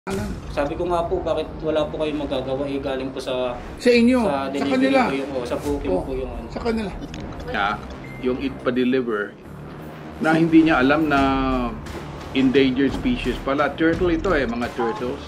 Sabi ko nga po, bakit wala po kayong magagawa? Galing po sa inyo, sa kanila. Po yung, sa booking po yung ano. Sa kanila. Yung ipa-deliver na hindi niya alam na endangered species pala. Turtle ito mga turtles.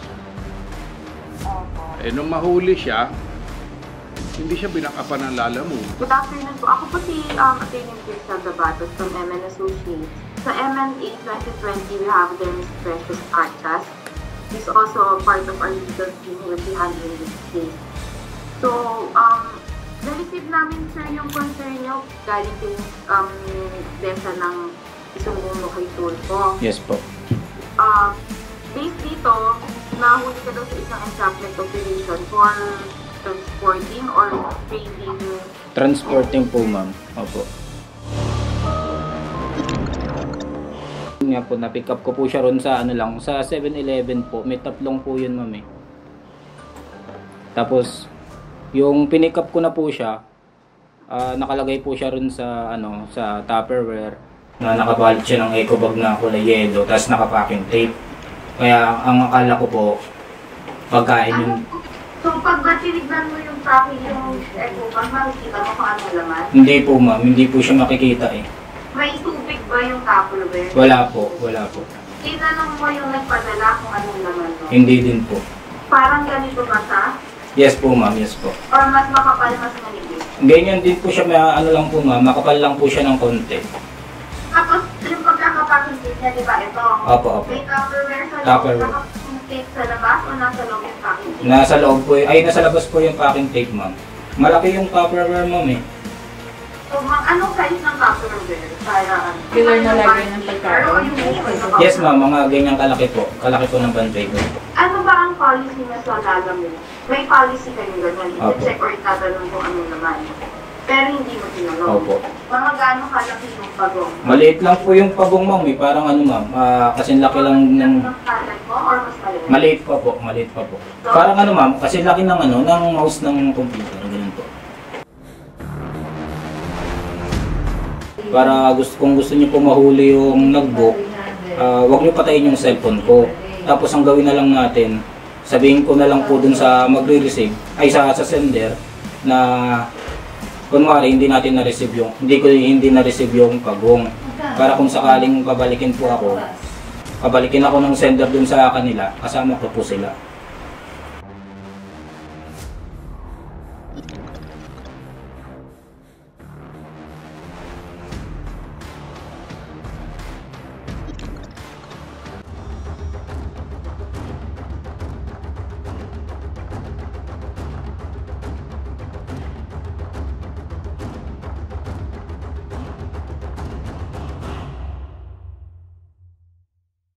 Nung mahuli siya, hindi siya binakapan ng lalamove. Good afternoon po. Ako po si Attorney Crystal Dabatos from MN Associates. Sa MN8 2020, we have their Ms. Precious Archas. He's also part of our legal team who will be handling this case. So, na-receive namin, sir, yung concern nyo galing kay Desa ng Isungguno kay Tulfo. Yes po. Based dito, nahuli ka daw sa isang entrapment operation for transporting or trading? Transporting po, ma'am. Opo. Nga po, na-pick up ko po siya ron sa sa 7-Eleven po. May tatlong po yun, ma'am eh. Tapos, yung pinick up ko na po siya, nakalagay po siya ron sa sa Tupperware na nakabalot siya ng eco bag na kulay yellow, tapos nakapacking tape. Kaya ang akala ko po, pagkain yun. So, pag tinignan mo yung tracking yung eco bag, makikita mo kung ano laman? Hindi po, ma'am. Hindi po siya makikita eh. May tubig ba yung Tupperware? Wala po, wala po. Tinanong mo yung nagpadala kung anong laman mo? Hindi din po. Parang ganito ba siya? Yes po, ma'am. Yes po. Or mas makapal, mas manipis? Ganyan din po siya, lang po, ma'am. Makapal lang po siya ng konti. Tapos, yung pagkakapaking tape niya, di ba ito? Opo, opo. May Tupperware sa loob, Tupperware. nakapaking tape sa labas o nasa loob yung packing tape? Nasa loob po, nasa labas po yung packing tape, ma'am. Malaki yung Tupperware, ma'am eh. So, anong size ng Tupperware? Killer na lagay ng pagkain. Yes, ma'am. Mga ganyang kalaki po. Kalaki po ng pantry ko. Ano ba ang policy na sa lalamove? May policy kayo ganyan. Opo. I-check or itatanong kung anong naman. Pero hindi mo tinanong. Opo. Mga gaano kalaki yung pagong? Maliit lang po yung pagong, ma'am eh. Parang ma'am. Kasi laki lang ng... Kalat mo or mas maliit? Maliit pa po. Maliit pa po. Parang ma'am. Kasi laki ng ng mouse ng computer. Ganun po. Para kung gusto niyo po mahuli yung notebook, wag niyo patayin yung cellphone ko. Tapos ang gawin na lang natin, sabihin ko na lang po dun sa magre-receive, ay sa sender, na kunwari hindi natin na-receive yung, hindi na-receive yung pagong. Para kung sakaling pabalikin po ako, pabalikin ako ng sender dun sa kanila, kasama ko po sila.